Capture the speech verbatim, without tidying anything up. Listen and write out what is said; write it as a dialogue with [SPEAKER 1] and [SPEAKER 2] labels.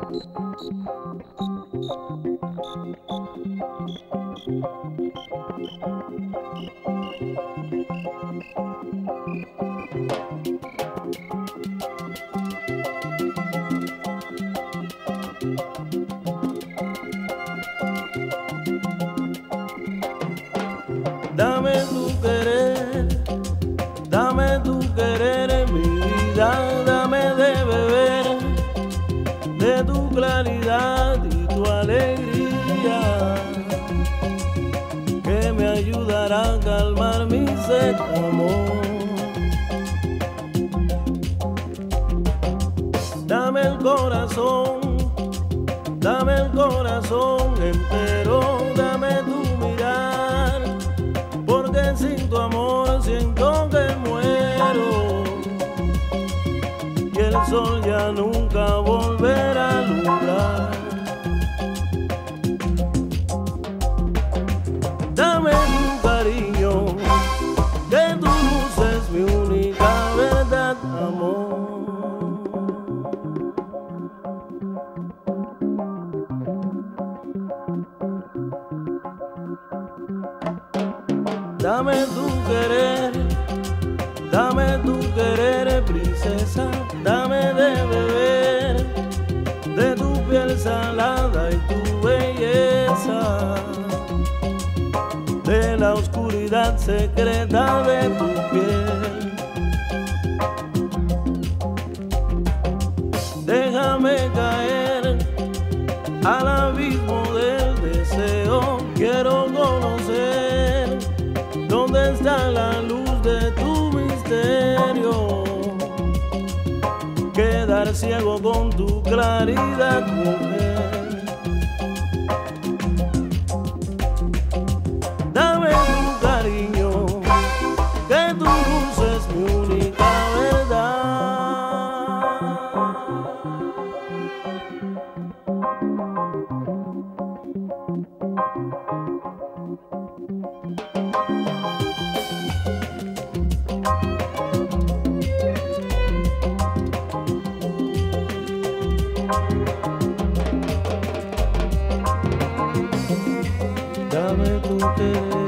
[SPEAKER 1] Dame tu querer, dame tu querer en mi vida, dame de beber de tu claridad y tu alegría, que me ayudará a calmar mi sed, amor. Dame el corazón, dame el corazón entero, dame tu mirar, porque sin tu amor siento que muero y el sol ya nunca volverá a alumbrar. Dame tu cariño, que tu luz es mi única verdad, amor. Dame tu querer, dame tu querer, princesa, dame de beber de tu piel salada y tu belleza, de la oscuridad secreta de tu piel. Déjame caer al abismo del deseo, quiero conocer dónde está la luz de tu misterio, quedar ciego con tu claridad, mujer. Dame tu cariño, que tu luz es mi única verdad. Dame tu querer.